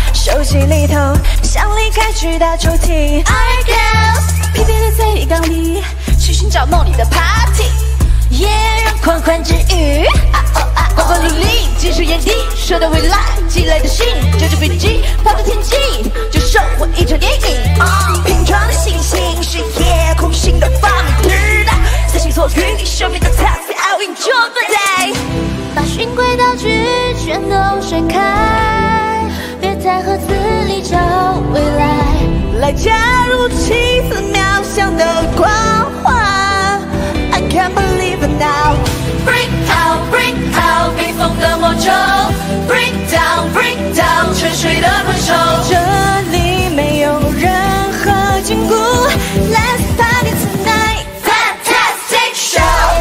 手机里头想离开巨大抽屉。I guess 疲惫的醉缸里去寻找梦里的 party， 也让狂欢之余。光光努力，技术眼底，说到未来，寄来的信，就着飞机跑到天际，就收获一场电影。拼装的星星是夜空新的发明，随心所欲，生命的 taxi I'll enjoy the day。把循轨道具全都甩开，别在盒子里找未来，来加入奇思妙想的光环。I can't believe it now。Break out, break out， 冰封的魔咒 ，Break down, break down， 沉睡的困兽。这里没有任何禁锢 ，Let's party tonight， fantastic show。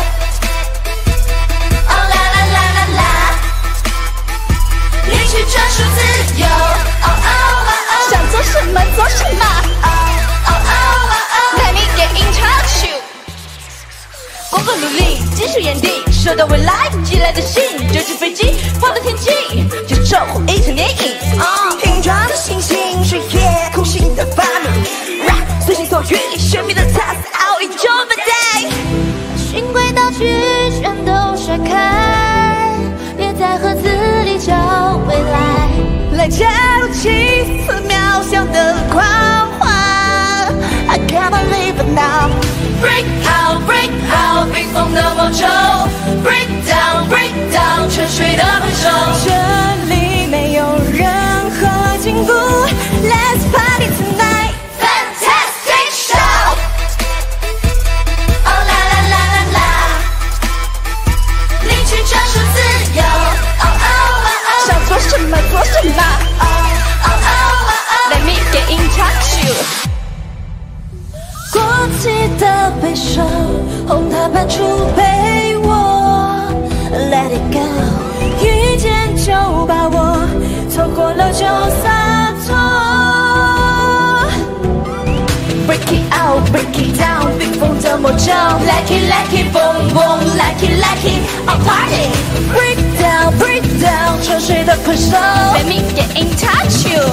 哦啦啦啦啦啦，领取专属自由。哦哦哦哦，想做什么做什么。哦哦哦哦哦 ，Let me get in touch you。光光努力，技术眼底。收到未来寄来的信，就着飞机跑到天际，就收获一场电影。拼装的星星是夜空新的发明，随心所欲，神秘的 task I'll enjoy the day。循轨道具全都甩开，别在盒子里找未来，来加入奇思妙想的狂欢。I can't believe it now。Break out, break out， 冰封的魔咒 ，Break down, break down， 沉睡的困兽。这里没有任何禁锢 ，Let's party tonight， fantastic show。哦啦啦啦啦啦，领取专属自由。哦哦哦哦，想做什么做什么。哦哦哦哦哦 ，Let me get in touch you。过期的悲伤，红它搬出陪我 ，Let it go， 遇见就把握，错过了就洒脱。Break it out, break it down， 冰封的魔咒 ，Like it, like it, boom boom, like it, like it, a party。Break down, break down， 沉睡的困兽 ，Let me get in touch you。